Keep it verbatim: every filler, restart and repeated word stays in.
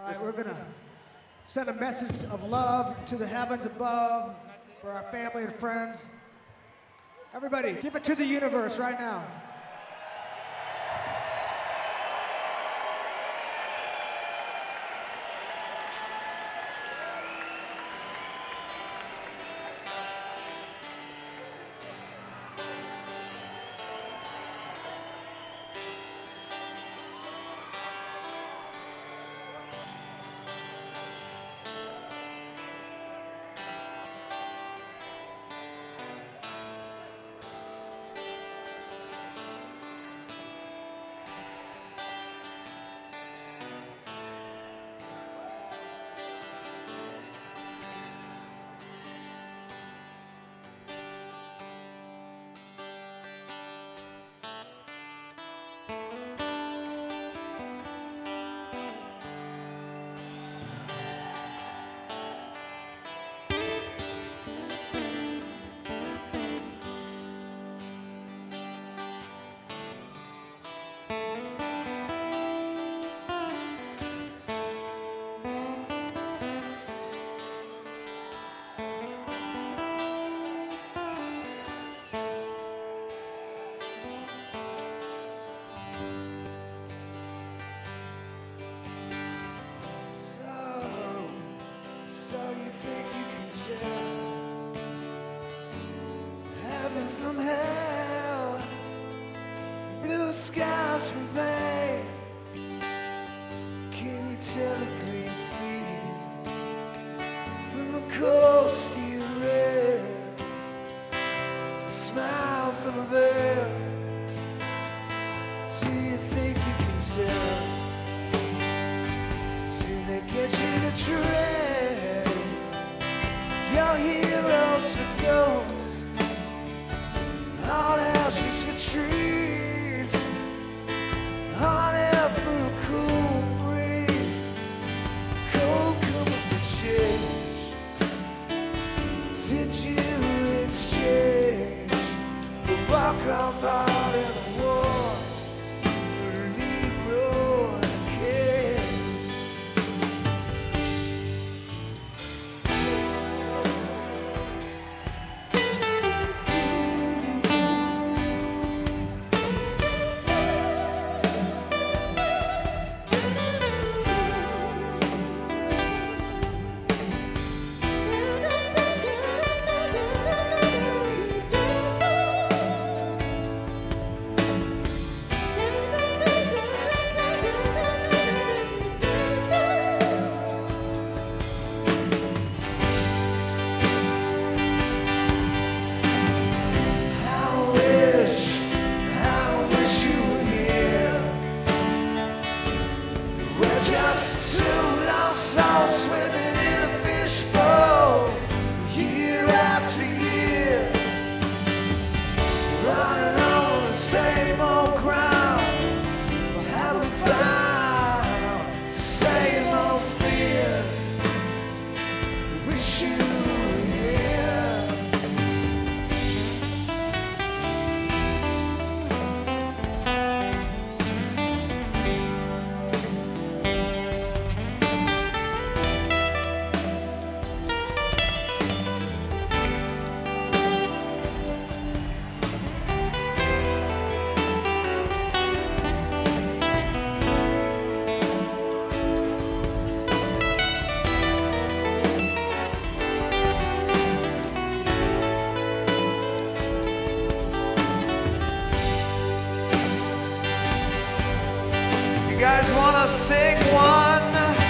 All right, we're gonna send a message of love to the heavens above for our family and friends. Everybody, give it to the universe right now. From hell, blue skies from Blaine. Can you tell a green field from a cold steel rail? A smile from a veil. Do you think you can tell? Till they get you to trade your heroes for ghosts. Hot ashes for trees, hot air for a cool breeze, cold coming for change. Did you exchange the walk on part in the war for Leroy King? You guys wanna sing one?